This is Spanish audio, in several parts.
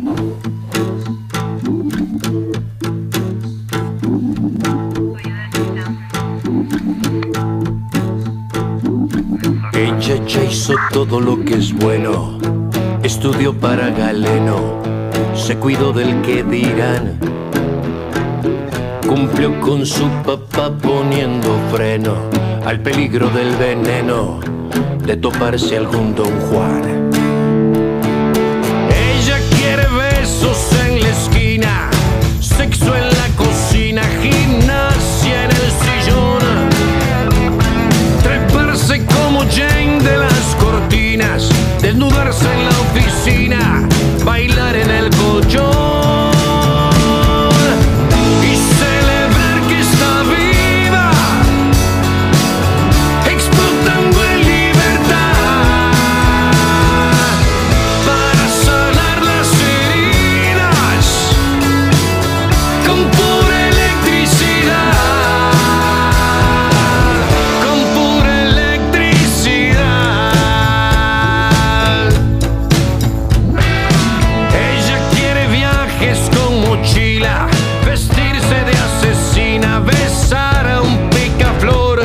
Ella ya hizo todo lo que es bueno, estudió para Galeno, se cuidó del que dirán, cumplió con su papá poniendo freno al peligro del veneno de toparse algún Don Juan. Ella quiere besos en la esquina, sexo en la cocina, gimnasia en el sillón, treparse como Jane de las cortinas, desnudarse en la oficina, bailar en el colchón. Vestirse de asesina, besar a un picaflor,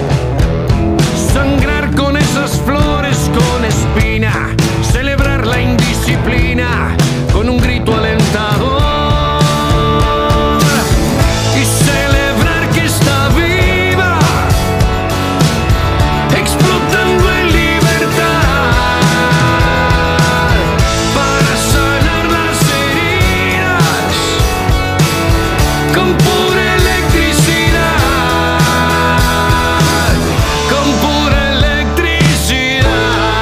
sangrar con esas flores con espina, celebrar la indisciplina con un grito alentador y celebrar que está viva, explotando en libertad para sanar las heridas con pura electricidad, con pura electricidad.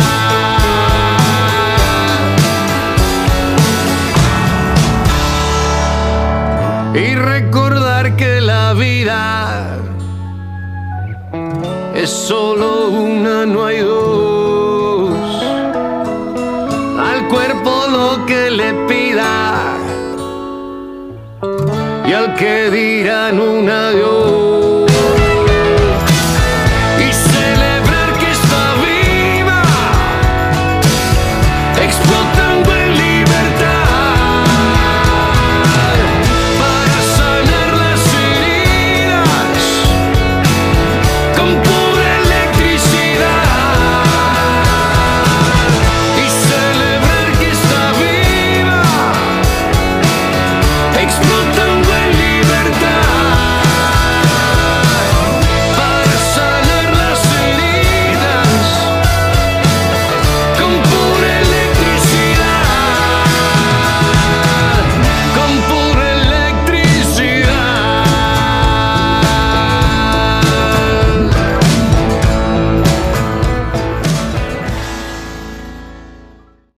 Y recordar que la vida es solo una, no hay dos. Al cuerpo lo que le pida y al que dirán un adiós.